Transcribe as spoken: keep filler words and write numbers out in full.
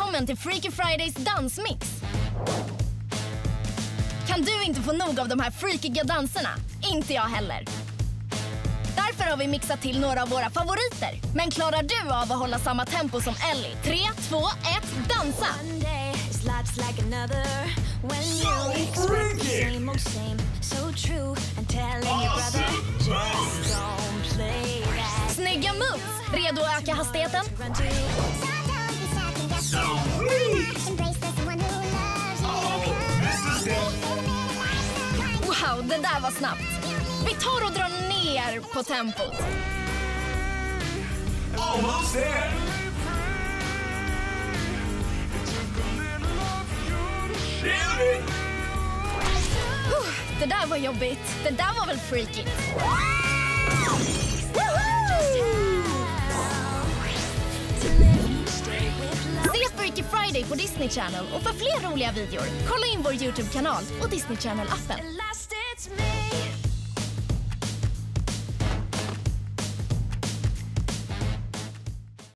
Välkommen till Freaky Fridays dansmix. Kan du inte få nog av de här freakiga danserna? Inte jag heller. Därför har vi mixat till några av våra favoriter. Men klarar du av att hålla samma tempo som Ellie? tre, två, ett, dansa! Snygga moves! Redo att öka hastigheten? Wow, det där var snabbt. Vi tar och drar ner på tempot. Almost there. Det där var jobbigt. Det där var väl freaky. Se Freaky Friday på Disney Channel och för fler roliga videor, kolla in vår YouTube-kanal och Disney Channel-appen.